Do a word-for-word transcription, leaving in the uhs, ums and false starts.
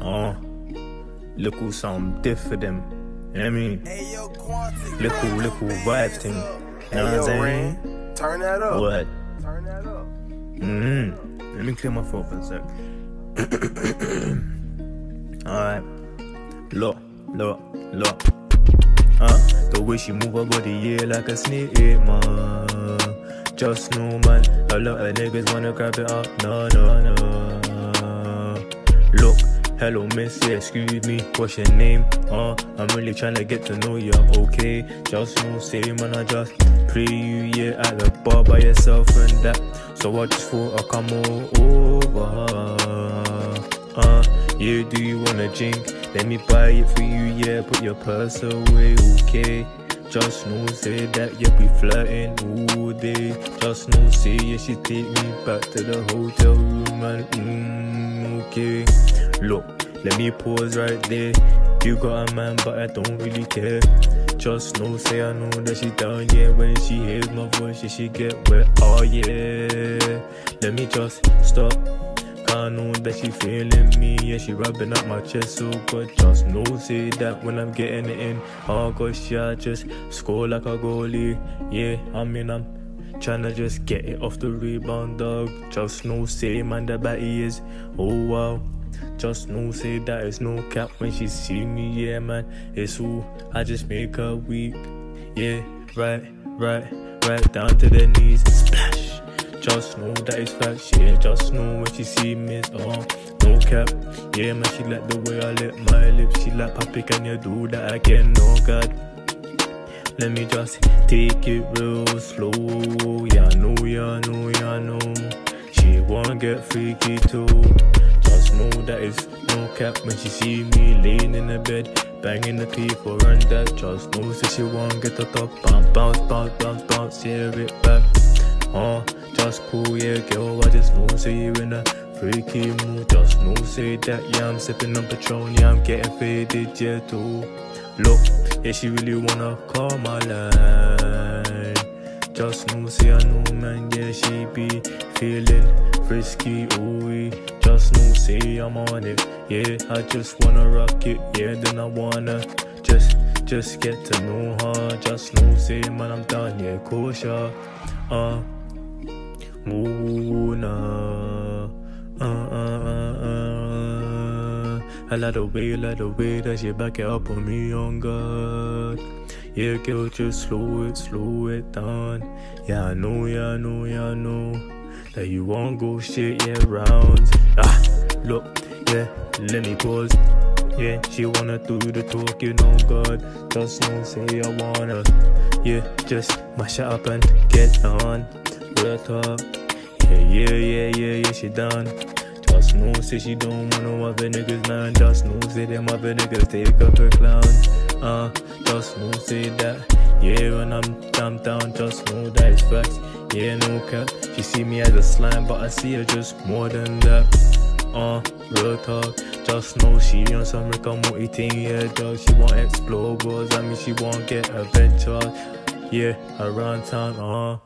Uh, look who some diff for them. You know what I mean? Look who, look who vibes thing. You know what I'm saying? Turn that up. What? Turn that up. Mm-hmm. Let me clear my throat for a sec. Alright. Look, look, look. Huh? The way she move her body, yeah, like a snake, man. Just know, man, a lot of niggas wanna grab it up. No, no, no. Look, hello, miss, yeah, excuse me, what's your name? Uh, I'm really tryna get to know you, okay? Just know, say, man, I just pray you, yeah, at the bar by yourself and that. So I just thought I'd come over. Uh, yeah, do you wanna drink? Let me buy it for you, yeah, put your purse away, okay? Just know, say that, yeah, we flirting all day. Just know, say, yeah, she take me back to the hotel room and, mm, okay. Look, let me pause right there. You got a man, but I don't really care. Just know, say, I know that she down, yeah. When she hears my voice, yeah, she get wet, oh, yeah. Let me just stop. I know that she feeling me, yeah, she rubbing up my chest so good. Just know, say that when I'm getting it in, oh gosh, yeah, I just score like a goalie. Yeah, I mean, I'm tryna just get it off the rebound, dog. Just know, say, man, the batty is, oh wow. Just know, say that it's no cap when she see me, yeah, man. It's who I just make her weak. Yeah, right, right, right down to the knees, splash. Just know that it's facts, yeah. Just know when she see me, it's oh, no cap. Yeah, man, she like the way I lick my lips. She like, Papi, can you do that again? No, God. Let me just take it real slow. Yeah, I know, yeah, I know, yeah, I know. She wanna get freaky too. Just know that it's no cap when she see me laying in the bed, banging the people and that. Just know that she wanna get the top, bounce, bounce, bounce, bounce, bounce, yeah, it back. Uh, just cool, yeah, girl, I just know, say you in a freaky mood. Just know, say that, yeah, I'm sipping on Patron, yeah, I'm getting faded, yeah, too. Look, yeah, she really wanna call my line. Just know, say I know, man, yeah, she be feeling frisky, ooh. Just know, say I'm on it, yeah, I just wanna rock it, yeah, then I wanna just, just get to know her. Just know, say, man, I'm done, yeah, kosher, uh. Ooh, nah. Uh, uh, uh, uh. I like the way, like the way that she back it up on me, on God. Yeah, girl, just slow it, slow it down. Yeah, I know, yeah, I know, yeah, I know that you won't go shit, yeah, rounds. Ah, look, yeah, let me pause. Yeah, she wanna do the talking, oh God. Just know, say I wanna, yeah, just mash it up and get on. Real talk, yeah, yeah, yeah, yeah, yeah, she done. Just know, say she don't want no other niggas, man. Just know, say them other niggas take up her clowns. Uh, just know, say that, yeah, when I'm, I'm down, just know that it's facts. Yeah, no cap, she see me as a slime, but I see her just more than that. Uh, real talk, just know she on some Rick and Morty thing, yeah, dog. She want explore wars, I mean, she won't get adventure. Yeah, around town, uh